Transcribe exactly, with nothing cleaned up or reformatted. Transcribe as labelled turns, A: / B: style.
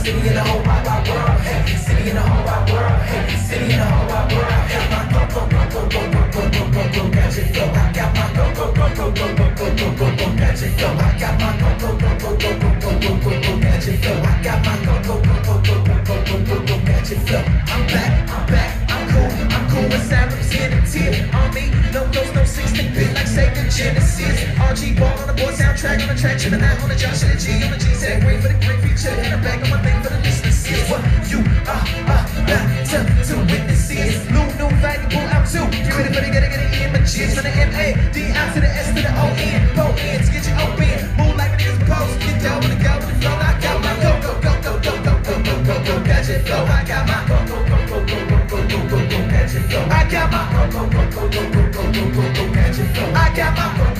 A: city in the whole wide, wide world. Hey, city in the whole wide world. Hey, city in the whole wide world. I got my go go go go go go go go go go gadget flow. I got my go go go go go go go go go go gadget flow. I got my go go go go go go go go go go gadget flow. I got my go go go go go go go go go go gadget flow. I'm back, I'm back, I'm cool, I'm cool with Saturdays here to tear on me. No dose, no sixteen bit like Sega Genesis. R G ball on the board, soundtrack on the track, chillin' out on the Josh and the G on the G. Said wait for the great feature in the back of my thing for the listeners. Is what you are about to to witness is. New, new, valuable out too. Get ready for the get it, get it in my G's from the M A D out to the S to the O N. Go ends, get you open. Move like the niggas supposed. Get down with the go with the flow. I got my go go go go go go go go go go gadget flow. I got my go go go go go go go go go go gadget flow. I got my go go go go go go go go go go gadget flow. I got my